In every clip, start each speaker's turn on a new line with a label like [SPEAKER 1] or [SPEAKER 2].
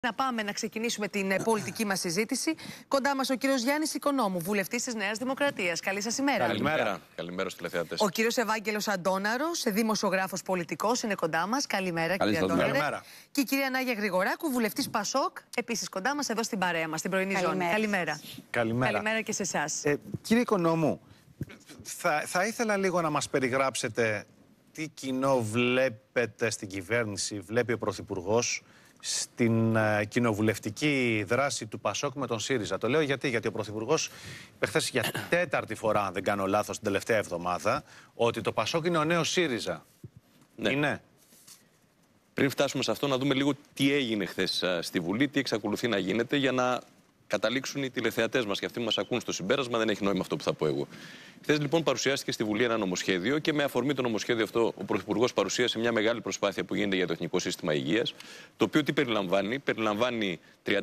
[SPEAKER 1] Να πάμε να ξεκινήσουμε την πολιτική μας συζήτηση. Κοντά μας ο κύριος Γιάννης Οικονόμου, βουλευτής της Νέας Δημοκρατίας. Καλή σας ημέρα.
[SPEAKER 2] Καλημέρα. Καλημέρα στους τηλεθεατές.
[SPEAKER 1] Ο κύριος Ευάγγελος Αντώναρος, δημοσιογράφος πολιτικός, είναι κοντά μας. Καλημέρα, κύριε Αντώναρε. Και η κυρία Νάγια Γρηγοράκου, βουλευτής Πασόκ, επίσης κοντά μας εδώ στην παρέα μας, στην πρωινή ζώνη. Καλημέρα. Καλημέρα και σε εσάς.
[SPEAKER 3] Κύριε Οικονόμου, θα ήθελα λίγο να μας περιγράψετε τι κοινό βλέπετε στην κυβέρνηση, βλέπει ο Πρωθυπουργός στην κοινοβουλευτική δράση του Πασόκ με τον ΣΥΡΙΖΑ. Το λέω γιατί ο Πρωθυπουργός είπε χθες για τέταρτη φορά, αν δεν κάνω λάθος, την τελευταία εβδομάδα, ότι το Πασόκ είναι ο νέος ΣΥΡΙΖΑ.
[SPEAKER 2] Ναι.
[SPEAKER 3] Είναι.
[SPEAKER 2] Πριν φτάσουμε σε αυτό, να δούμε λίγο τι έγινε χθες στη Βουλή, τι εξακολουθεί να γίνεται, για να καταλήξουν οι τηλεθεατές μας και αυτοί που μας ακούν στο συμπέρασμα. Δεν έχει νόημα αυτό που θα πω εγώ. Χθες λοιπόν παρουσιάστηκε στη Βουλή ένα νομοσχέδιο και με αφορμή το νομοσχέδιο αυτό ο Πρωθυπουργός παρουσίασε μια μεγάλη προσπάθεια που γίνεται για το Εθνικό Σύστημα Υγείας. Το οποίο τι περιλαμβάνει? Περιλαμβάνει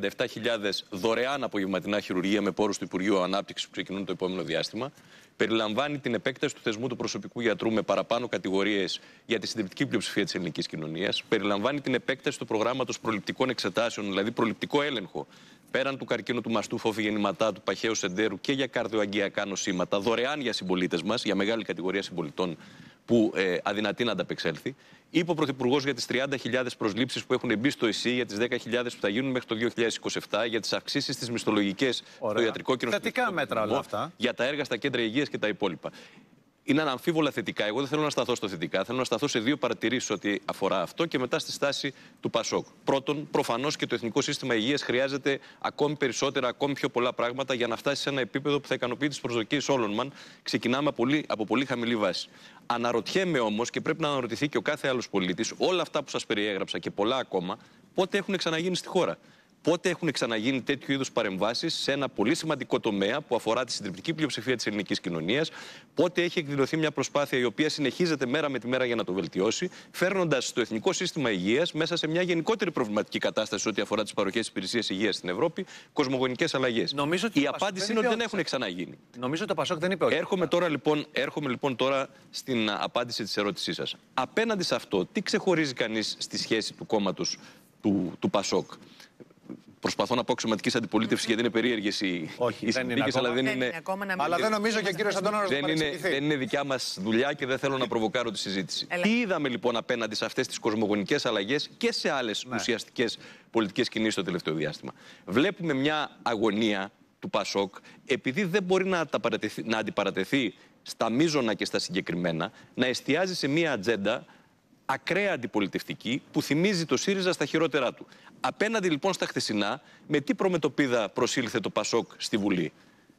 [SPEAKER 2] 37.000 δωρεάν απογευματινά χειρουργία με πόρους του Υπουργείου Ανάπτυξης που ξεκινούν το επόμενο διάστημα. Περιλαμβάνει την επέκταση του θεσμού του προσωπικού γιατρού με παραπάνω κατηγορίες για τη συντριπτική πλειοψηφία της ελληνικής κοινωνίας. Περιλαμβάνει την επέκταση του προγράμματος προληπτικών εξετάσεων, δηλαδή προληπτικό έλεγχο, πέραν του καρκίνου του μαστού, φόφη-γεννηματά, του παχαίου σεντέρου και για καρδιοαγγειακά νοσήματα, δωρεάν για συμπολίτες μας, για μεγάλη κατηγορία συμπολιτών που αδυνατεί να ανταπεξέλθει. Είπε ο Πρωθυπουργός για τις 30.000 προσλήψεις που έχουν μπει στο ΕΣΥ, για τις 10.000 που θα γίνουν μέχρι το 2027, για τις αυξήσεις στις μισθολογικές στο ιατρικό και
[SPEAKER 3] θετικά μέτρα όλα αυτά.
[SPEAKER 2] Για τα έργα στα κέντρα υγείας και τα υπόλοιπα. Είναι αναμφίβολα θετικά. Εγώ δεν θέλω να σταθώ στο θετικά. Θέλω να σταθώ σε δύο παρατηρήσεις ό,τι αφορά αυτό και μετά στη στάση του Πασόκ. Πρώτον, προφανώς και το Εθνικό Σύστημα Υγείας χρειάζεται ακόμη περισσότερα, ακόμη πιο πολλά πράγματα για να φτάσει σε ένα επίπεδο που θα ικανοποιεί τις προσδοκίες όλων μας. Ξεκινάμε από πολύ χαμηλή βάση. Αναρωτιέμαι όμως, και πρέπει να αναρωτηθεί και ο κάθε άλλος πολίτης, όλα αυτά που σας περιέγραψα και πολλά ακόμα, πότε έχουν ξαναγίνει στη χώρα? Πότε έχουν ξαναγίνει τέτοιου είδους παρεμβάσεις σε ένα πολύ σημαντικό τομέα που αφορά τη συντριπτική πλειοψηφία της ελληνικής κοινωνίας? Πότε έχει εκδηλωθεί μια προσπάθεια η οποία συνεχίζεται μέρα με τη μέρα για να το βελτιώσει, φέρνοντας το Εθνικό Σύστημα Υγείας μέσα σε μια γενικότερη προβληματική κατάσταση ό,τι αφορά τις παροχές υπηρεσίας υγείας στην Ευρώπη, κοσμογονικές αλλαγές? Η απάντηση είναι ότι δεν έχουν ξαναγίνει.
[SPEAKER 3] Νομίζω ότι το Πασόκ δεν είπε όχι.
[SPEAKER 2] Έρχομαι λοιπόν τώρα στην απάντηση της ερώτησής σας. Απέναντι σε αυτό, τι ξεχωρίζει κανείς στη σχέση του κόμματος του Πασόκ? Προσπαθώ να πω αξιωματικής αντιπολίτευσης γιατί είναι περίεργες οι συνθήκες, αλλά δεν είναι.
[SPEAKER 3] Αλλά δεν νομίζω και ο κύριος Αντώναρος
[SPEAKER 2] δεν είναι δικιά μας δουλειά και δεν θέλω να προβοκάρω τη συζήτηση. Τι είδαμε λοιπόν απέναντι σε αυτές τις κοσμογονικές αλλαγές και σε άλλες ουσιαστικές πολιτικές κινήσεις το τελευταίο διάστημα? Βλέπουμε μια αγωνία του Πασόκ, επειδή δεν μπορεί να αντιπαρατεθεί στα μείζωνα και στα συγκεκριμένα, να εστιάζει σε μια ατζέντα ακραία αντιπολιτευτική που θυμίζει το ΣΥΡΙΖΑ στα χειρότερά του. Απέναντι λοιπόν στα χθεσινά, με τι προμετωπίδα προσήλθε το Πασόκ στη Βουλή?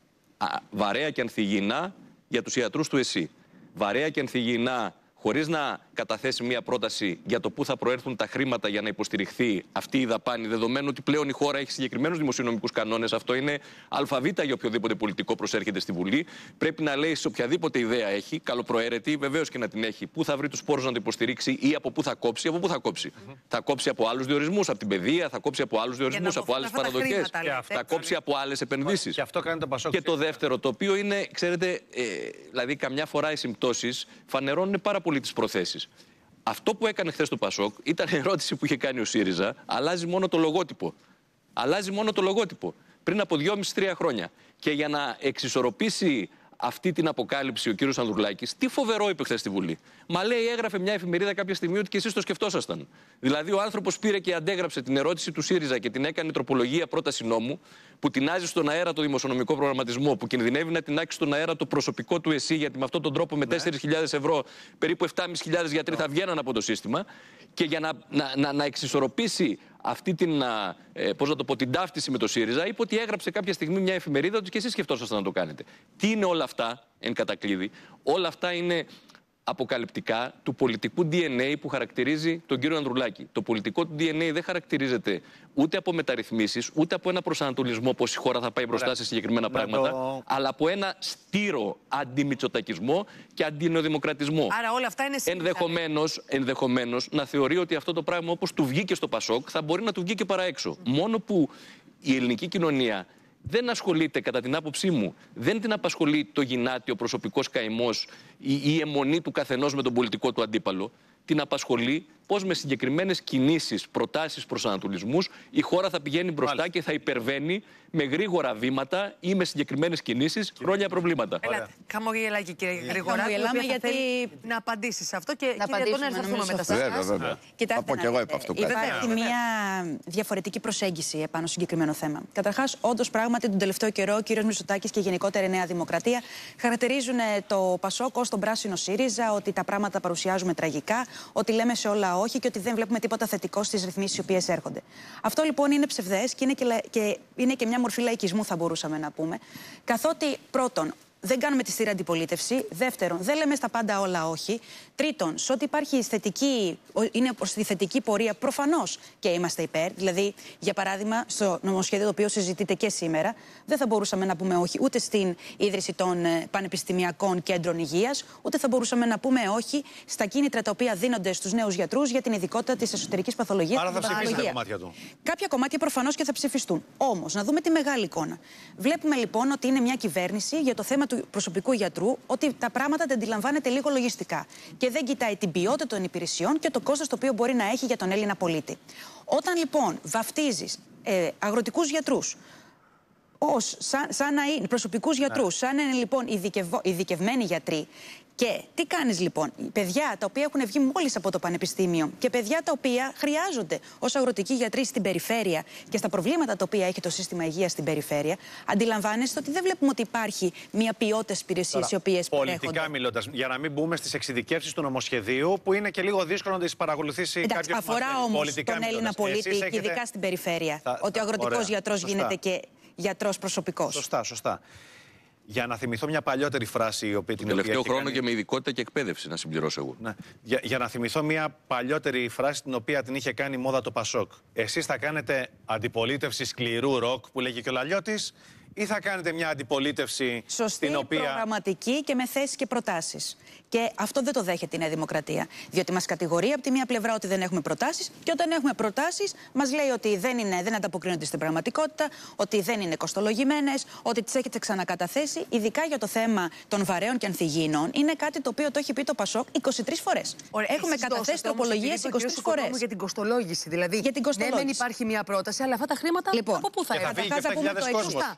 [SPEAKER 2] Βαρέα και ανθυγιεινά για τους ιατρούς του ΕΣΥ. Βαρέα και ανθυγιεινά, χωρίς να καταθέσει μια πρόταση για το πού θα προέρθουν τα χρήματα για να υποστηριχθεί αυτή η δαπάνη, δεδομένου ότι πλέον η χώρα έχει συγκεκριμένους δημοσιονομικούς κανόνες. Αυτό είναι αλφαβήτα για οποιοδήποτε πολιτικό προσέρχεται στη Βουλή. Πρέπει να λέει σε οποιαδήποτε ιδέα έχει, καλοπροαίρετη, βεβαίως και να την έχει, πού θα βρει τους πόρους να το υποστηρίξει ή από πού θα κόψει. Από πού θα κόψει? Θα κόψει από άλλους διορισμούς, από την παιδεία, θα κόψει από άλλους διορισμούς, από άλλες παραδοχές, θα κόψει από άλλες επενδύσεις.
[SPEAKER 3] Και αυτό κάνει το Πασόκ.
[SPEAKER 2] Και το δεύτερο, το οποίο είναι, ξέρετε, δηλαδή καμιά φορά οι συμπτώσεις φανερώνουν πάρα πολύ τις προθέσεις. Αυτό που έκανε χθες το Πασόκ ήταν ερώτηση που είχε κάνει ο ΣΥΡΙΖΑ, αλλάζει μόνο το λογότυπο. Αλλάζει μόνο το λογότυπο. Πριν από 2,5-3 χρόνια. Και για να εξισορροπήσει αυτή την αποκάλυψη ο κύριος Ανδρουλάκης, τι φοβερό είπε χθες στη Βουλή? Μα λέει, έγραφε μια εφημερίδα κάποια στιγμή ότι και εσείς το σκεφτόσασταν. Δηλαδή, ο άνθρωπος πήρε και αντέγραψε την ερώτηση του ΣΥΡΙΖΑ και την έκανε τροπολογία πρόταση νόμου, που τεινάζει στον αέρα το δημοσιονομικό προγραμματισμό, που κινδυνεύει να τεινάξει στον αέρα το προσωπικό του ΕΣΥ, γιατί με αυτόν τον τρόπο με 4.000 ευρώ περίπου 7.500 γιατροί θα βγαίναν από το σύστημα. Και για να εξισορροπήσει αυτή την, την ταύτιση με το ΣΥΡΙΖΑ, είπε ότι έγραψε κάποια στιγμή μια εφημερίδα ότι και εσείς σκεφτόσασταν να το κάνετε. Τι είναι όλα αυτά, εν κατακλείδη? Όλα αυτά είναι αποκαλυπτικά του πολιτικού DNA που χαρακτηρίζει τον κύριο Ανδρουλάκη. Το πολιτικό του DNA δεν χαρακτηρίζεται ούτε από μεταρρυθμίσεις, ούτε από ένα προσανατολισμό πώς η χώρα θα πάει μπροστά σε συγκεκριμένα πράγματα, αλλά από ένα στήρο αντιμητσοτακισμό και αντινεοδημοκρατισμό.
[SPEAKER 1] Άρα όλα αυτά είναι
[SPEAKER 2] ενδεχομένως να θεωρεί ότι αυτό το πράγμα, όπως του βγήκε στο Πασόκ, θα μπορεί να του βγει και παραέξω. Μόνο που η ελληνική κοινωνία δεν ασχολείται, κατά την άποψή μου, δεν την απασχολεί το γυνάτιο προσωπικός καημός ή η αιμονή του καθενός με τον πολιτικό του αντίπαλο. Την απασχολεί πώς με συγκεκριμένες κινήσεις, προτάσεις, προσανατολισμούς η χώρα θα πηγαίνει μπροστά και θα υπερβαίνει με γρήγορα βήματα ή με συγκεκριμένες κινήσεις χρόνια προβλήματα.
[SPEAKER 1] Χαμογελάκι, κύριε Γρηγοράκου, γιατί να απαντήσει σε αυτό και κύριε Αντώνη, θα έρθουμε μετά σε εσάς.
[SPEAKER 4] Κοιτάξτε, υπάρχει μια διαφορετική προσέγγιση επάνω στο συγκεκριμένο θέμα. Καταρχάς, όντως πράγματι τον τελευταίο καιρό ο κύριος Μητσοτάκης και γενικότερα η Νέα Δημοκρατία χαρακτηρίζουν το Πασόκ ως τον πράσινο ΣΥΡΙΖΑ, ότι τα πράγματα παρουσιάζουμε τραγικά, ότι λέμε σε όλα όχι και ότι δεν βλέπουμε τίποτα θετικό στις ρυθμίσεις οι οποίες έρχονται. Αυτό λοιπόν είναι ψευδές και είναι και μια μορφή λαϊκισμού, θα μπορούσαμε να πούμε. Καθότι πρώτον, δεν κάνουμε τη στήρα αντιπολίτευση. Δεύτερον, δεν λέμε στα πάντα όλα όχι. Τρίτον, σε ό,τι υπάρχει είναι προς τη θετική πορεία, προφανώς και είμαστε υπέρ. Δηλαδή, για παράδειγμα, στο νομοσχέδιο το οποίο συζητείτε και σήμερα, δεν θα μπορούσαμε να πούμε όχι ούτε στην ίδρυση των πανεπιστημιακών κέντρων υγείας, ούτε θα μπορούσαμε να πούμε όχι στα κίνητρα τα οποία δίνονται στους νέους γιατρούς για την ειδικότητα της εσωτερικής παθολογίας.
[SPEAKER 3] Άρα θα ψηφίσετε κομμάτια του.
[SPEAKER 4] Κάποια κομμάτια προφανώς και θα ψηφιστούν. Όμως, να δούμε τη μεγάλη εικόνα. Βλέπουμε λοιπόν ότι είναι μια κυβέρνηση για το θέμα του προσωπικού γιατρού, ότι τα πράγματα τα αντιλαμβάνεται λίγο λογιστικά και δεν κοιτάει την ποιότητα των υπηρεσιών και το κόστος το οποίο μπορεί να έχει για τον Έλληνα πολίτη. Όταν λοιπόν βαφτίζεις αγροτικούς γιατρούς σαν να είναι προσωπικούς γιατρούς, σαν να είναι λοιπόν ειδικευμένοι γιατροί. Και τι κάνεις λοιπόν, παιδιά τα οποία έχουν βγει μόλις από το πανεπιστήμιο και παιδιά τα οποία χρειάζονται ως αγροτικοί γιατροί στην περιφέρεια και στα προβλήματα τα οποία έχει το σύστημα υγείας στην περιφέρεια, αντιλαμβάνεστε ότι δεν βλέπουμε ότι υπάρχει μια ποιότητα υπηρεσίες οι οποίες παρέχονται.
[SPEAKER 3] Πολιτικά μιλώντας, για να μην μπούμε στις εξειδικεύσεις του νομοσχεδίου, που είναι και λίγο δύσκολο να τις παρακολουθήσει κάποιος.
[SPEAKER 4] Αφορά όμως τον Έλληνα πολίτη, ειδικά στην περιφέρεια, ότι ο αγροτικός γιατρός γίνεται και γιατρός προσωπικός.
[SPEAKER 3] Σωστά. Για να θυμηθώ μια παλιότερη φράση η οποία την
[SPEAKER 2] τελευταίο χρόνο και με ειδικότητα και εκπαίδευση, να συμπληρώσω εγώ.
[SPEAKER 3] Ναι. Για να θυμηθώ μια παλιότερη φράση την οποία την είχε κάνει μόδα το Πασόκ. Εσείς θα κάνετε αντιπολίτευση σκληρού ροκ που λέγει και ο Λαλιώτης, ή θα κάνετε μια αντιπολίτευση στην οποία...
[SPEAKER 4] προγραμματική και με θέσεις και προτάσεις. Και αυτό δεν το δέχεται η Νέα Δημοκρατία. Διότι μας κατηγορεί από τη μία πλευρά ότι δεν έχουμε προτάσεις, και όταν έχουμε προτάσεις μας λέει ότι δεν ανταποκρίνονται στην πραγματικότητα, ότι δεν είναι κοστολογημένες, ότι τις έχετε ξανακαταθέσει. Ειδικά για το θέμα των βαρέων και ανθυγιεινών, είναι κάτι το οποίο το έχει πει το Πασόκ 23 φορές. Έχουμε καταθέσει τροπολογίες 23 φορές.
[SPEAKER 1] Για την κοστολόγηση. Δηλαδή,
[SPEAKER 4] για την κοστολόγηση.
[SPEAKER 1] Ναι, δεν υπάρχει μια πρόταση, αλλά αυτά τα χρήματα από πού θα έρθουν?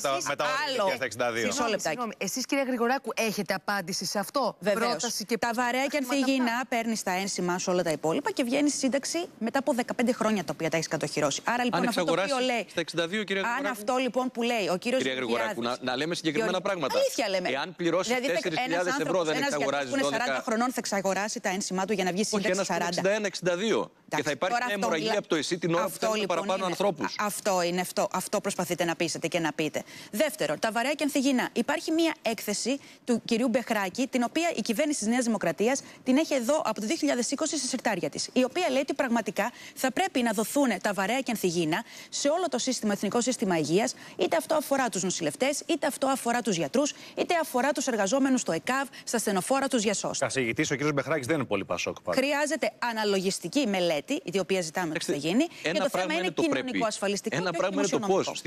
[SPEAKER 1] Εσείς, κύριε Γρηγοράκου, έχετε απάντηση σε αυτό?
[SPEAKER 4] Βεβαίως. Τα βαρέα και ανθυγιεινά παίρνεις τα ένσημα σε όλα τα υπόλοιπα και βγαίνει σύνταξη μετά από 15 χρόνια τα οποία τα έχεις κατοχυρώσει. Άρα λοιπόν αυτό το οποίο λέει.
[SPEAKER 2] Στα 62, κύριε Γρηγοράκου.
[SPEAKER 4] Αν αυτό λοιπόν που λέει ο κύριος
[SPEAKER 2] Γρηγοράκου, να λέμε συγκεκριμένα πράγματα.
[SPEAKER 4] Αλήθεια λέμε.
[SPEAKER 2] Εάν πληρώσει 4.000 ευρώ, δεν εξαγοράζει 12.
[SPEAKER 4] Ένας που είναι 40 χρονών θα εξαγοράσει τα ένσημά του για να βγει σύνταξη 40.
[SPEAKER 2] 61-62. Και θα υπάρχει μια αιμορραγία από το ΕΣΥ την ώρα που θέλουν παραπάνω ανθρώπους.
[SPEAKER 4] Αυτό προσπαθείτε να πείσετε και να πείτε. Δεύτερον, τα βαρέα και ανθυγιεινά. Υπάρχει μια έκθεση του κυρίου Μπεχράκη, την οποία η κυβέρνηση της Νέας Δημοκρατίας την έχει εδώ από το 2020 στη συρτάρια της. Η οποία λέει ότι πραγματικά θα πρέπει να δοθούν τα βαρέα και ανθυγιεινά σε όλο το εθνικό σύστημα υγείας, είτε αυτό αφορά τους νοσηλευτές, είτε αυτό αφορά τους γιατρούς, είτε αφορά τους εργαζόμενους στο ΕΚΑΒ, στα στενοφόρα, τους διασώστες.
[SPEAKER 3] Καθηγητής ο κ. Μπεχράκης δεν είναι πολύ Πασόκ.
[SPEAKER 4] Χρειάζεται αναλογιστική μελέτη, η οποία ζητάμε ότι θα γίνει. Και το θέμα είναι κοινωνικό-ασφαλιστικό.
[SPEAKER 2] Ένα πράγμα είναι το πώς στη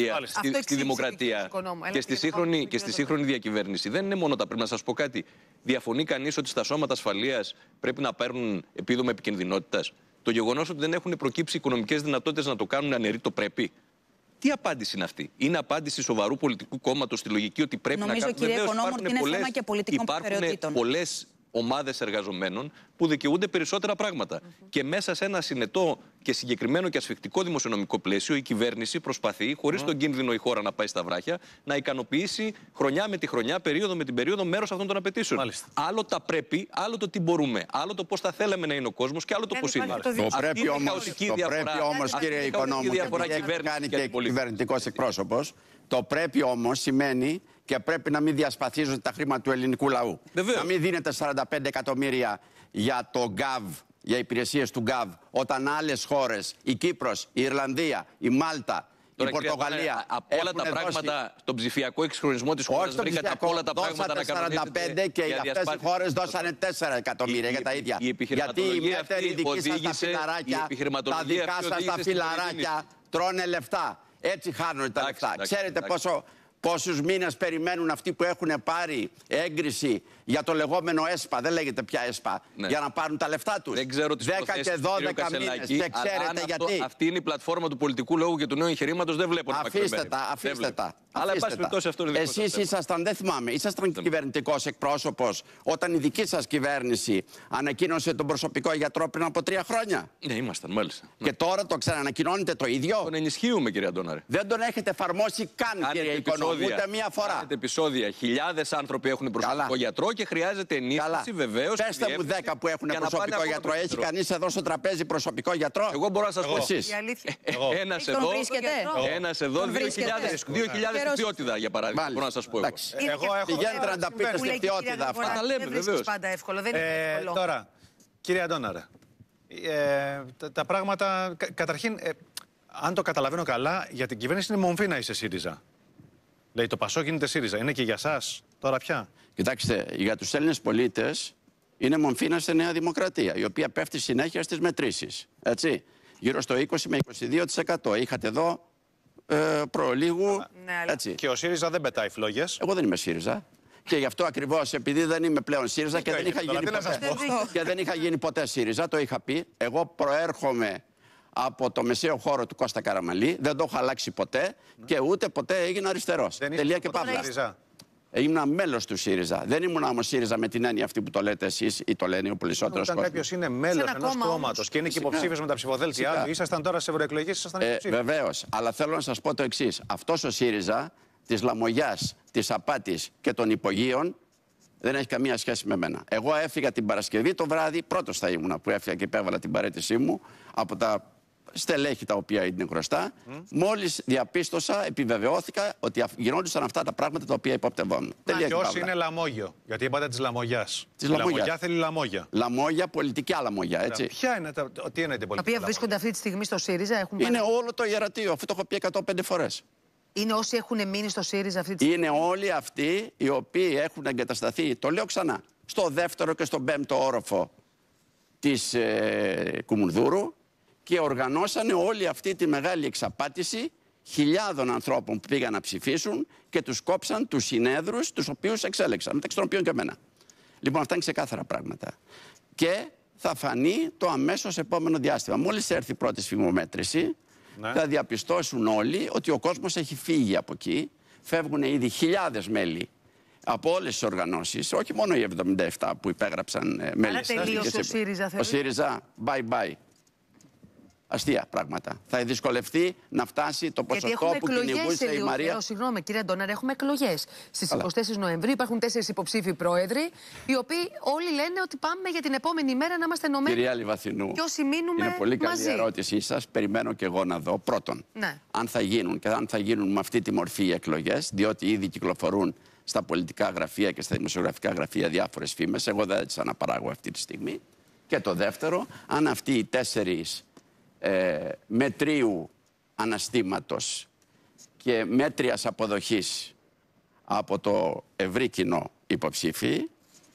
[SPEAKER 2] δημοκρατία και στη σύγχρονη διακυβέρνηση. Δεν είναι μόνο τα πρέπει να σας πω κάτι. Διαφωνεί κανείς ότι στα σώματα ασφαλείας πρέπει να παίρνουν επίδομα επικινδυνότητας? Το γεγονός ότι δεν έχουν προκύψει οικονομικές δυνατότητες να το κάνουν αναιρεί το πρέπει? Τι απάντηση είναι αυτή? Είναι απάντηση σοβαρού πολιτικού κόμματος στη λογική ότι πρέπει
[SPEAKER 4] νομίζω,
[SPEAKER 2] να κάνουν?
[SPEAKER 4] Κύριε Οικονόμου, ότι είναι θέμα και πολιτικών προτεραιοτήτων.
[SPEAKER 2] Υπάρχουν πολλές ομάδες εργαζομένων που δικαιούνται περισσότερα πράγματα. Και μέσα σε ένα συνετό και συγκεκριμένο και ασφικτικό δημοσιονομικό πλαίσιο, η κυβέρνηση προσπαθεί, χωρίς τον κίνδυνο η χώρα να πάει στα βράχια, να ικανοποιήσει χρονιά με τη χρονιά, περίοδο με την περίοδο, μέρος αυτών των απαιτήσεων. Μάλιστα. Άλλο τα πρέπει, άλλο το τι μπορούμε, άλλο το πώς θα θέλαμε να είναι ο κόσμος και άλλο το πώς είναι.
[SPEAKER 5] Το πρέπει όμως, κύριε Οικονόμου, γιατί κάνει και κυβερνητικός εκπρόσωπος, το πρέπει όμως σημαίνει και πρέπει να μην διασπαθίζονται τα χρήματα του ελληνικού λαού.
[SPEAKER 2] Βεβαίως.
[SPEAKER 5] Να μην δίνετε 45 εκατομμύρια για το ΓΑΒ, για υπηρεσίες του ΓΑΒ, όταν άλλες χώρες, η Κύπρος, η Ιρλανδία, η Μάλτα, η Πορτογαλία.
[SPEAKER 2] Από όλα τα πράγματα, τον ψηφιακό εξυγχρονισμό της χώρας, βρήκατε από όλα τα πράγματα να κανονίσετε.
[SPEAKER 5] 45 και για αυτές οι χώρες δώσανε 4 εκατομμύρια για τα ίδια. Γιατί οι μέτεροι δικοί σας τα φιλαράκια, τα δικά σας τα φιλαράκια τρώνε λεφτά. Έτσι χάνουν τα λεφτά. Ξέρετε Πόσους μήνες περιμένουν αυτοί που έχουν πάρει έγκριση για το λεγόμενο ΕΣΠΑ, δεν λέγεται πια ΕΣΠΑ, για να πάρουν τα λεφτά τους.
[SPEAKER 2] Δεν ξέρω τις
[SPEAKER 5] 10 και 12 μήνες. Και ξέρετε γιατί.
[SPEAKER 2] Αυτή είναι η πλατφόρμα του πολιτικού λόγου και του νέου εγχειρήματος, δεν βλέπω να
[SPEAKER 5] αφήστε τα.
[SPEAKER 2] Αλλά εν πάση περιπτώσει αυτό είναι δικό σας.
[SPEAKER 5] Εσείς ήσασταν, δεν θυμάμαι, ήσασταν κυβερνητικός εκπρόσωπος όταν η δική σας κυβέρνηση ανακοίνωσε τον προσωπικό γιατρό πριν από 3 χρόνια.
[SPEAKER 2] Ναι, ήμασταν μάλιστα.
[SPEAKER 5] Και τώρα το ξανανακοινώνετε το ίδιο.
[SPEAKER 2] Τον ενισχύουμε, κύριε Αντώναρε.
[SPEAKER 5] Δεν τον έχετε εφαρμόσει καν, κύριε Οικονόμου, ούτε μία φορά.
[SPEAKER 2] Κάνετε επεισόδια. Χιλιάδες άνθρωποι έχουν προσωπικό γιατρό και χρειάζεται ενίσχυση βεβαίως.
[SPEAKER 5] Πέστε μου 10 που έχουν προσωπικό γιατρό. Έχει κανείς εδώ στο τραπέζι προσωπικό γιατρό?
[SPEAKER 2] Εγώ μπορώ να σας πω.
[SPEAKER 5] Εσείς.
[SPEAKER 2] Ένας εδώ, 2.000 στη Φτιώτιδα, για παράδειγμα. Μπορώ να σας πω.
[SPEAKER 5] Πηγαίνετε να τα πείτε στη Φτιώτιδα αυτά.
[SPEAKER 2] Τα λέμε βεβαίως.
[SPEAKER 1] Πάντα εύκολο, δεν είναι εύκολο.
[SPEAKER 3] Τώρα, κύριε Αντώναρε, τα πράγματα, καταρχήν, αν το καταλαβαίνω καλά, για την κυβέρνηση είναι μομφή να είσαι ΣΥΡΙΖΑ. Λέει το Πασόκ γίνεται ΣΥΡΙΖΑ. Είναι και για σας τώρα πια?
[SPEAKER 5] Κοιτάξτε, για τους Έλληνες πολίτες είναι μομφή να είστε Νέα Δημοκρατία, η οποία πέφτει συνέχεια στις μετρήσεις. Έτσι. Γύρω στο 20 με 22%. Είχατε εδώ προλίγου. Έτσι.
[SPEAKER 3] Και ο ΣΥΡΙΖΑ δεν πετάει φλόγες.
[SPEAKER 5] Εγώ δεν είμαι ΣΥΡΙΖΑ. Και γι' αυτό ακριβώς, επειδή δεν είμαι πλέον ΣΥΡΙΖΑ και δεν είχα γίνει ποτέ ΣΥΡΙΖΑ, το είχα πει. Εγώ προέρχομαι από το μεσαίο χώρο του Κώστα Καραμανλή, δεν το έχω αλλάξει ποτέ και ούτε ποτέ έγινα αριστερός. Τελεία και παύλα. Ήμουν μέλος του ΣΥΡΙΖΑ. Δεν ήμουν όμως ΣΥΡΙΖΑ με την έννοια αυτή που το λέτε εσείς ή το λένε ο περισσότερος κόσμος.
[SPEAKER 3] Όταν κάποιος είναι μέλος ενός κόμματος και είναι και υποψήφιος με τα ψηφοδέλτια του, ήσασταν τώρα σε ευρωεκλογές, ήσασταν υποψήφιος.
[SPEAKER 5] Βεβαίως. Αλλά θέλω να σας πω το εξής. Αυτός ο ΣΥΡΙΖΑ της λαμογιάς, της απάτης και των υπογείων δεν έχει καμία σχέση με μένα. Εγώ έφυγα την Παρασκευή το βράδυ, πρώτος θα ήμουνα που έφυγα και υπέβαλα την παραίτησή μου από τα στελέχη τα οποία είναι γνωστά. Μόλις διαπίστωσα, επιβεβαιώθηκα ότι γινόντουσαν αυτά τα πράγματα τα οποία υποπτευόμουν.
[SPEAKER 3] Ποιος είναι λαμόγιο? Γιατί είπατε της λαμογιάς. Η λαμογιά θέλει λαμόγια.
[SPEAKER 5] Λαμόγια, πολιτικά λαμόγια, έτσι.
[SPEAKER 3] Ποια είναι τι είναι την πολιτική?
[SPEAKER 1] Τα οποία βρίσκονται αυτή τη στιγμή στο ΣΥΡΙΖΑ.
[SPEAKER 5] Είναι όλο το ιερατείο, αυτό το έχω πει 105 φορές.
[SPEAKER 1] Είναι όσοι έχουν μείνει στο ΣΥΡΙΖΑ αυτή τη στιγμή?
[SPEAKER 5] Είναι όλοι αυτοί οι οποίοι έχουν εγκατασταθεί, το λέω ξανά, στο 2ο και στο 5ο όροφο της Κουμουνδούρου και οργανώσανε όλη αυτή τη μεγάλη εξαπάτηση χιλιάδων ανθρώπων που πήγαν να ψηφίσουν και τους κόψαν τους συνέδρους τους οποίους εξέλεξαν, μεταξύ των οποίων και εμένα. Λοιπόν, αυτά είναι ξεκάθαρα πράγματα. Και θα φανεί το αμέσως επόμενο διάστημα. Μόλις έρθει η πρώτη σφιγμομέτρηση, θα διαπιστώσουν όλοι ότι ο κόσμος έχει φύγει από εκεί. Φεύγουν ήδη χιλιάδες μέλη από όλες τις οργανώσεις, όχι μόνο οι 77 που υπέγραψαν μέλη.
[SPEAKER 1] Άρα τελείωσε ο ΣΥΡΙΖΑ,
[SPEAKER 5] ο ΣΥΡΙΖΑ, bye-bye. Αστεία πράγματα. Θα δυσκολευτεί να φτάσει το ποσοστό που κυνηγούσε η Μαρία.
[SPEAKER 1] Συγγνώμη, κύριε Αντώναρε, έχουμε εκλογές. Στις 24 Νοεμβρίου υπάρχουν 4 υποψήφοι πρόεδροι, οι οποίοι όλοι λένε ότι πάμε για την επόμενη μέρα να είμαστε ενωμένοι.
[SPEAKER 5] Κυρία Λιβαθινού,
[SPEAKER 1] και όσοι μείνουμε
[SPEAKER 5] είναι πολύ καλή
[SPEAKER 1] μαζί.
[SPEAKER 5] Η ερώτησή σας. Περιμένω και εγώ να δω πρώτον αν θα γίνουν και αν θα γίνουν με αυτή τη μορφή οι εκλογές, διότι ήδη κυκλοφορούν στα πολιτικά γραφεία και στα δημοσιογραφικά γραφεία διάφορες φήμες. Εγώ δεν τις αναπαράγω αυτή τη στιγμή. Και το δεύτερο, αν αυτοί οι 4 μετρίου αναστήματος και μέτριας αποδοχής από το ευρύ κοινό υποψήφοι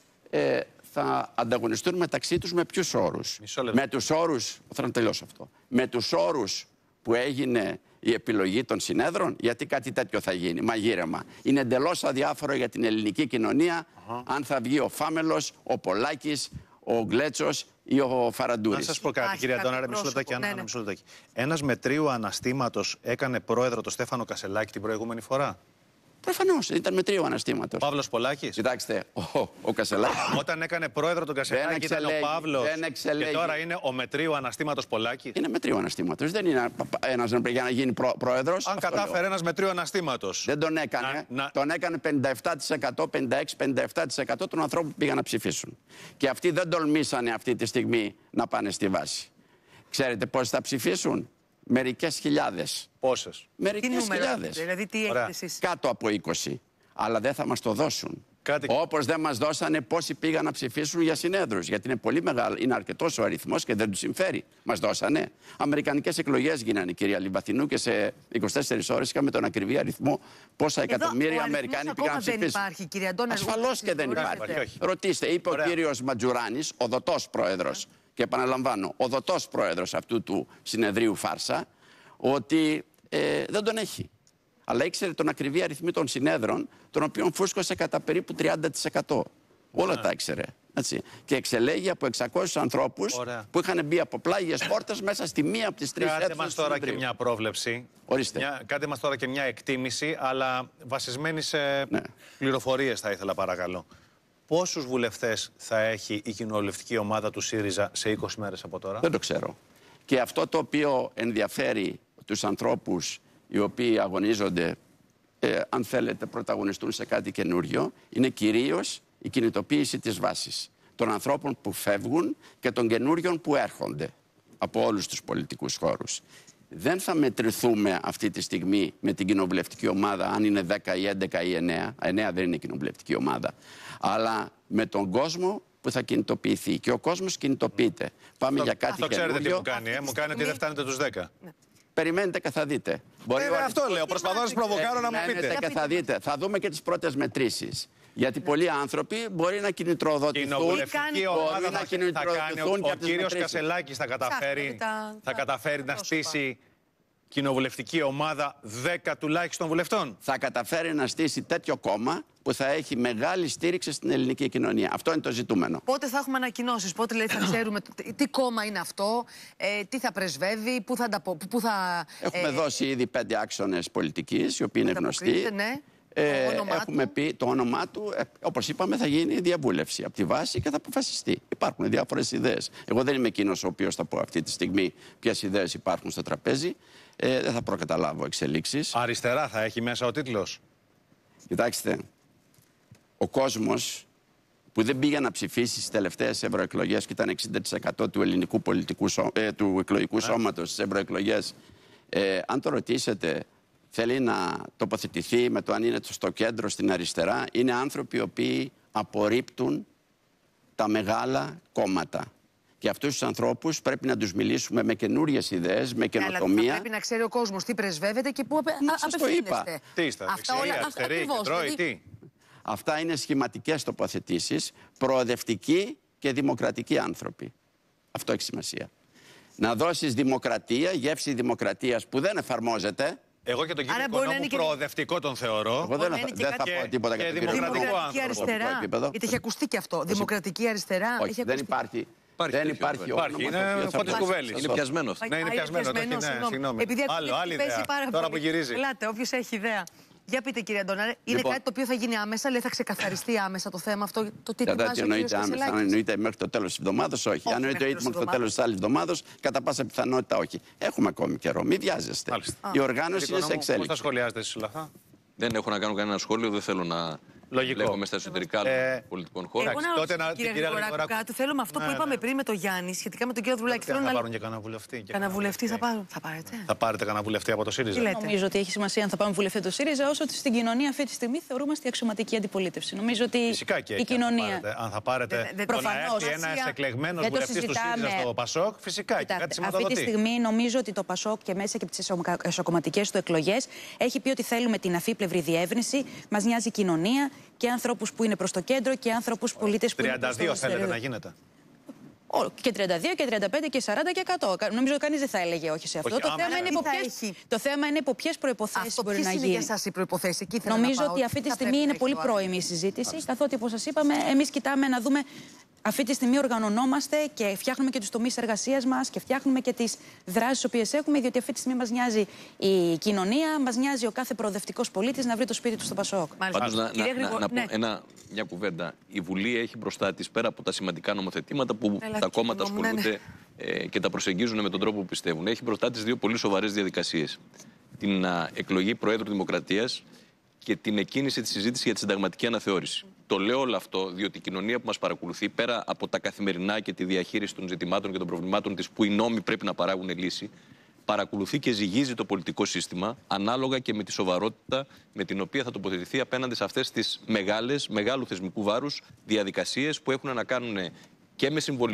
[SPEAKER 5] θα ανταγωνιστούν μεταξύ τους με ποιους όρους? Με τους όρους, θα τελειώσω αυτό, με τους όρους που έγινε η επιλογή των συνέδρων, γιατί κάτι τέτοιο θα γίνει, μαγείρεμα. Είναι εντελώς αδιάφορο για την ελληνική κοινωνία αν θα βγει ο Φάμελος, ο Πολάκης, ο Γκλέτσος ή ο Φαραντούρης.
[SPEAKER 3] Να σας πω κάτι, κύριε Αντώναρε, μισό λεπτάκι. Ένας μετρίου αναστήματος έκανε πρόεδρο το Στέφανο Κασελάκη την προηγούμενη φορά?
[SPEAKER 5] Προφανώς, ήταν μετρίου αναστήματος.
[SPEAKER 3] Παύλος Πολάκης.
[SPEAKER 5] Κοιτάξτε, ο Κασελάκης.
[SPEAKER 3] Όταν έκανε πρόεδρο τον Κασελάκη ήταν ο Παύλος και τώρα είναι ο μετρίου αναστήματος Πολάκης.
[SPEAKER 5] Είναι μετρίου αναστήματος. Δεν είναι ένας για να γίνει πρόεδρος.
[SPEAKER 3] Αν κατάφερε ένας μετρίου αναστήματος.
[SPEAKER 5] Δεν τον έκανε. Τον έκανε 57%, 56-57% των ανθρώπων που πήγαν να ψηφίσουν. Και αυτοί δεν τολμήσανε αυτή τη στιγμή να πάνε στη βάση. Ξέρετε πόσοι θα ψηφίσουν? Μερικές χιλιάδες.
[SPEAKER 3] Πόσες?
[SPEAKER 5] Μερικές χιλιάδες.
[SPEAKER 1] Δηλαδή τι έχετε εσείς?
[SPEAKER 5] Κάτω από 20. Αλλά δεν θα μας το δώσουν. Όπως δεν μας δώσανε πόσοι πήγαν να ψηφίσουν για συνέδρους. Γιατί είναι πολύ μεγάλο, είναι αρκετός ο αριθμός και δεν τους συμφέρει. Μας δώσανε. Αμερικανικές εκλογές γίνανε, κυρία Λιβαθινού, και σε 24 ώρες είχαμε τον ακριβή αριθμό πόσα εκατομμύρια Αμερικάνοι πήγαν να ψηφίσουν.
[SPEAKER 1] Δεν υπάρχει, κύριε Αντώναρε.
[SPEAKER 5] Ασφαλώς και δεν υπάρχει. Ρωτήστε, είπε ο κύριος Ματζουράνης, ο δοτός πρόεδρος, και επαναλαμβάνω, ο δοτός πρόεδρος αυτού του συνεδρίου φάρσα, ότι δεν τον έχει. Αλλά ήξερε τον ακριβή αριθμό των συνέδρων, των οποίων φούσκωσε κατά περίπου 30%. Όλα τα ήξερε. Έτσι. Και εξελέγει από 600 ανθρώπους που είχαν μπει από πλάγιες πόρτες μέσα στη μία από τις τρεις αίθουσες.
[SPEAKER 3] Κάντε μας τώρα και μια πρόβλεψη. Κάντε μας τώρα και μια εκτίμηση, αλλά βασισμένη σε πληροφορίες θα ήθελα, παρακαλώ. Πόσους βουλευτές θα έχει η κοινοβουλευτική ομάδα του ΣΥΡΙΖΑ σε 20 μέρες από τώρα?
[SPEAKER 5] Δεν το ξέρω. Και αυτό το οποίο ενδιαφέρει τους ανθρώπους οι οποίοι αγωνίζονται, αν θέλετε, πρωταγωνιστούν σε κάτι καινούριο, είναι κυρίως η κινητοποίηση της βάσης. Των ανθρώπων που φεύγουν και των καινούριων που έρχονται από όλους τους πολιτικούς χώρους. Δεν θα μετρηθούμε αυτή τη στιγμή με την κοινοβουλευτική ομάδα, αν είναι 10 ή 11 ή 9. 9 δεν είναι κοινοβουλευτική ομάδα. Αλλά με τον κόσμο που θα κινητοποιηθεί. Και ο κόσμος κινητοποιείται. Πάμε για κάτι
[SPEAKER 3] καινούριο. Αυτό ξέρετε τι μου κάνει. Μου κάνει ότι δεν φτάνετε τους 10.
[SPEAKER 5] Περιμένετε και θα δείτε.
[SPEAKER 3] Αυτό λέω. Προσπαθώ να σας προβοκάρω να μου πείτε.
[SPEAKER 5] Περιμένετε και θα δείτε. Θα δούμε και τις πρώτες μετρήσεις. Γιατί πολλοί άνθρωποι μπορεί να κινητροδοτηθούν.
[SPEAKER 3] Ο κύριος Κασελάκης θα καταφέρει να στήσει κοινοβουλευτική ομάδα 10 τουλάχιστον βουλευτών.
[SPEAKER 5] Θα καταφέρει να στήσει τέτοιο κόμμα που θα έχει μεγάλη στήριξη στην ελληνική κοινωνία. Αυτό είναι το ζητούμενο.
[SPEAKER 1] Πότε θα έχουμε ανακοινώσεις, πότε λέει, θα ξέρουμε τι κόμμα είναι αυτό, τι θα πρεσβεύει, πού θα...
[SPEAKER 5] Έχουμε δώσει ήδη 5 άξονες πολιτικής, οι οποίοι είναι γνωστοί.
[SPEAKER 1] Ναι.
[SPEAKER 5] Έχουμε πει το όνομά του, όπως είπαμε, θα γίνει διαβούλευση από τη βάση και θα αποφασιστεί. Υπάρχουν διάφορες ιδέες. Εγώ δεν είμαι εκείνος ο οποίος θα πω αυτή τη στιγμή ποιες ιδέες υπάρχουν στο τραπέζι. Δεν θα προκαταλάβω εξελίξεις.
[SPEAKER 3] Αριστερά θα έχει μέσα ο τίτλος.
[SPEAKER 5] Κοιτάξτε, ο κόσμος που δεν πήγε να ψηφίσει στις τελευταίες ευρωεκλογές και ήταν 60% του ελληνικού του εκλογικού σώματος στις ευρωεκλογές, αν το ρωτήσετε, θέλει να τοποθετηθεί με το αν είναι στο κέντρο, στην αριστερά. Είναι άνθρωποι οι οποίοι απορρίπτουν τα μεγάλα κόμματα. Και αυτούς τους ανθρώπους πρέπει να τους μιλήσουμε με καινούριες ιδέες, με καινοτομία.
[SPEAKER 1] Πρέπει να ξέρει ο κόσμος τι πρεσβεύεται και πού απευθύνεστε.
[SPEAKER 3] Τι είστε, αριστερή, κεντρώη, τι.
[SPEAKER 5] Αυτά είναι σχηματικές τοποθετήσεις, προοδευτικοί και δημοκρατικοί άνθρωποι. Αυτό έχει σημασία. Να δώσεις δημοκρατία, γεύση δημοκρατίας που δεν εφαρμόζεται.
[SPEAKER 3] Εγώ και τον κύριο Οικονόμου προοδευτικό τον θεωρώ.
[SPEAKER 5] Εγώ δεν θα πω τίποτα για τον κύριο
[SPEAKER 1] Οικονόμου. Δημοκρατική αριστερά. Γιατί έχει ακουστεί και αυτό. Δημοκρατική αριστερά.
[SPEAKER 5] Όχι, δεν υπάρχει. Δεν υπάρχει όνομα.
[SPEAKER 3] Είναι Φώτης Κουβέλης.
[SPEAKER 2] Είναι πιασμένο.
[SPEAKER 3] Ναι, είναι πιασμένο. Συγγνώμη. Άλλη ιδέα. Τώρα που γυρίζει.
[SPEAKER 1] Ελάτε, όποιος έχει ιδέα. Για πείτε, κύριε Αντώναρε, είναι κάτι το οποίο θα γίνει άμεσα, λέει θα ξεκαθαριστεί άμεσα το θέμα αυτό, το τι ετοιμάζει ο κύριος Κασελάκης?
[SPEAKER 5] Αν εννοείται μέχρι το τέλος της εβδομάδας, όχι. Αν εννοείται μέχρι το τέλος της άλλης εβδομάδας, κατά πάσα πιθανότητα όχι. Έχουμε ακόμη καιρό, μην βιάζεστε. Η οργάνωση είναι σε εξέλιξη.
[SPEAKER 3] Πώς τα σχολιάζετε εσείς όλα αυτά?
[SPEAKER 2] Δεν έχω να κάνω κανένα σχόλιο, δεν θέλω να λέγομαι στα εσωτερικά πολιτικών χώρων.
[SPEAKER 1] Εγώ να ρωτήσω, κύριε Γρηγοράκου, κάτι. Θέλω με αυτό που είπαμε πριν με τον Γιάννη, σχετικά με τον κύριο Δρουλάκη.
[SPEAKER 3] Θα πάρουν και κανένα βουλευτή.
[SPEAKER 1] Κανένα βουλευτή θα πάρουν. Θα πάρετε?
[SPEAKER 3] Θα πάρετε κανένα βουλευτή από το ΣΥΡΙΖΑ?
[SPEAKER 4] Νομίζω ότι έχει σημασία αν θα πάμε βουλευτή το ΣΥΡΙΖΑ, όσο ότι στην κοινωνία αυτή τη στιγμή θεωρούμαστε η αξιωματική αντιπολίτευση. Νομίζω ότι η κοινωνία.
[SPEAKER 3] Αν θα πάρετε ένα εκλεγμένο βουλευτή του ΣΥΡΙΖΑ στο ΠΑΣΟΚ, φυσικά και κάτι σηματοδοτεί.
[SPEAKER 4] Αυτή τη στιγμή νομίζω ότι το ΠΑΣΟΚ και μέσα και από τι εσωκομματικές του εκλογές έχει πει ότι θέλουμε την αφίπλευρη διεύρυνση. Μας νοιάζει η κοινωνία και άνθρωπους που είναι προς το κέντρο και άνθρωπους πολίτες που είναι προς το
[SPEAKER 3] 32 θέλετε να γίνετε?
[SPEAKER 4] Και 32 και 35 και 40 και 100. Νομίζω ότι κανείς δεν θα έλεγε όχι σε αυτό. Το θέμα είναι υπό ποιες προϋποθέσεις μπορεί να γίνει.
[SPEAKER 1] Ποιες είναι για εσάς οι προϋποθέσεις?
[SPEAKER 4] Νομίζω ότι αυτή τη στιγμή είναι πολύ πρώιμη η συζήτηση. Καθότι, όπως σας είπαμε, εμείς κοιτάμε να δούμε. Αυτή τη στιγμή οργανωνόμαστε και φτιάχνουμε και τους τομείς εργασίας μας και φτιάχνουμε και τις δράσεις τις οποίες έχουμε, διότι αυτή τη στιγμή μας νοιάζει η κοινωνία, μας νοιάζει ο κάθε προοδευτικός πολίτης να βρει το σπίτι του στο ΠΑΣΟΚ.
[SPEAKER 2] Πάντως, να πω μια κουβέντα. Η Βουλή έχει μπροστά της, πέρα από τα σημαντικά νομοθετήματα που τα κόμματα ασχολούνται και τα προσεγγίζουν με τον τρόπο που πιστεύουν, έχει μπροστά της δύο πολύ σοβαρές διαδικασίες. Την εκλογή Προέδρου Δημοκρατίας και την εκκίνηση της συζήτησης για τη συνταγματική αναθεώρηση. Το λέω όλο αυτό διότι η κοινωνία που μας παρακολουθεί, πέρα από τα καθημερινά και τη διαχείριση των ζητημάτων και των προβλημάτων της, που οι νόμοι πρέπει να παράγουν λύση, παρακολουθεί και ζυγίζει το πολιτικό σύστημα ανάλογα και με τη σοβαρότητα με την οποία θα τοποθετηθεί απέναντι σε αυτές τις μεγάλου θεσμικού βάρους διαδικασίες που έχουν να κάνουν και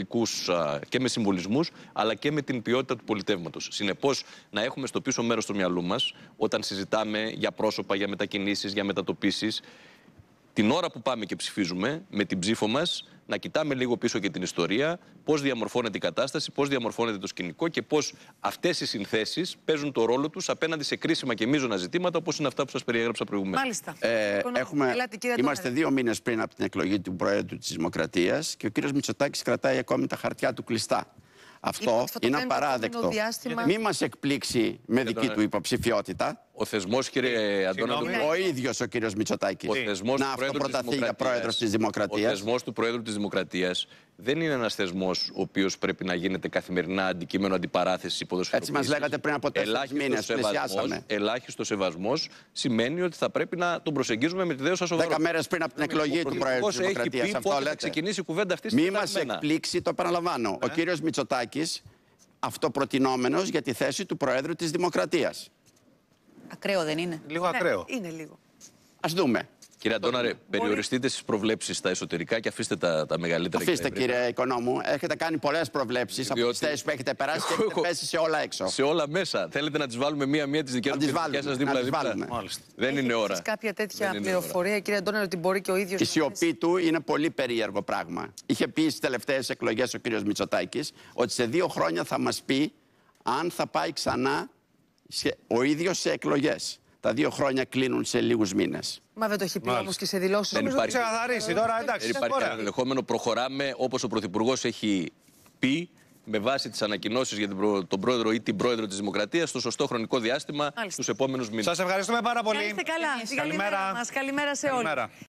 [SPEAKER 2] με συμβολισμούς, αλλά και με την ποιότητα του πολιτεύματος. Συνεπώς, να έχουμε στο πίσω μέρος του μυαλού μας, όταν συζητάμε για πρόσωπα, για μετακινήσεις, για μετατοπίσεις, την ώρα που πάμε και ψηφίζουμε, με την ψήφο μας, να κοιτάμε λίγο πίσω και την ιστορία, πώς διαμορφώνεται η κατάσταση, πώς διαμορφώνεται το σκηνικό και πώς αυτές οι συνθέσεις παίζουν το ρόλο τους απέναντι σε κρίσιμα και μείζωνα ζητήματα, όπως είναι αυτά που σας περιέγραψα προηγουμένως.
[SPEAKER 1] Μάλιστα.
[SPEAKER 5] Είμαστε 2 μήνες πριν από την εκλογή του Προέδρου της Δημοκρατίας και ο κύριος Μητσοτάκης κρατάει ακόμη τα χαρτιά του κλειστά. Αυτό είναι απαράδεκτο. Μην μας εκπλήξει με δική του υποψηφιότητα.
[SPEAKER 2] Ο θεσμός, κύριε Αντώναο,
[SPEAKER 5] ο ίδιος ο κύριος Μητσοτάκης να αυτοπροταθεί για πρόεδρος της Δημοκρατίας.
[SPEAKER 2] Ο θεσμός του Προέδρου της Δημοκρατίας δεν είναι ένας θεσμός ο οποίος πρέπει να γίνεται καθημερινά αντικείμενο αντιπαράθεσης υποδοσφαιρικής.
[SPEAKER 5] Έτσι μας λέγατε πριν από 4 μήνες.
[SPEAKER 2] Ελάχιστο σεβασμός σημαίνει ότι θα πρέπει να τον προσεγγίζουμε με τη δέουσα σοβαρότητα.
[SPEAKER 5] 10 μέρες πριν από την εκλογή του Προέδρου της Δημοκρατίας. Αυτό λέτε.
[SPEAKER 2] Ξεκινήσει η κουβέντα αυτή.
[SPEAKER 5] Μη μας εκπλήξει, το παραλαμβάνω. Ο κύριος Μητσοτάκης αυτοπροτινόμενος για τη θέση του Προέδρου της Δημοκρατίας.
[SPEAKER 4] Ακραίο δεν είναι?
[SPEAKER 3] Λίγο ακραίο.
[SPEAKER 1] Είναι λίγο.
[SPEAKER 5] Ας δούμε.
[SPEAKER 2] Κύριε Αντώναρε, περιοριστείτε στις προβλέψεις στα εσωτερικά και αφήστε τα μεγαλύτερα.
[SPEAKER 5] Αφήστε, κύριε Οικονόμου. Έχετε κάνει πολλές προβλέψεις από τις θέσεις που έχετε περάσει και έχετε πέσει σε όλα έξω.
[SPEAKER 2] Σε όλα μέσα. Θέλετε να τις βάλουμε μία-μία τις δικές σας δίπλα-δίπλα? Δεν είναι ώρα.
[SPEAKER 1] Έχεις κάποια τέτοια πληροφορία, κύριε Αντώναρο, ότι μπορεί και ο ίδιος?
[SPEAKER 5] Η σιωπή του είναι πολύ περίεργο πράγμα. Είχε πει στις τελευταίες εκλογές ο κύριος Μητσοτάκης ότι σε 2 χρόνια θα μας πει αν θα πάει ξανά ο ίδιος σε εκλογές. Τα 2 χρόνια κλείνουν σε λίγους μήνες.
[SPEAKER 1] Μα δεν το έχει πει όμως και σε δηλώσεις?
[SPEAKER 2] Δεν υπάρχει
[SPEAKER 3] ξεκαθαρίσει τώρα, εντάξει.
[SPEAKER 2] Δεν υπάρχει ενδεχόμενο. Προχωράμε όπως ο Πρωθυπουργός έχει πει, με βάση τις ανακοινώσεις για τον Πρόεδρο ή την Πρόεδρο της Δημοκρατίας, στο σωστό χρονικό διάστημα, τους επόμενους μήνες.
[SPEAKER 3] Σας ευχαριστούμε πάρα πολύ.
[SPEAKER 1] Καλημέρα σε όλους.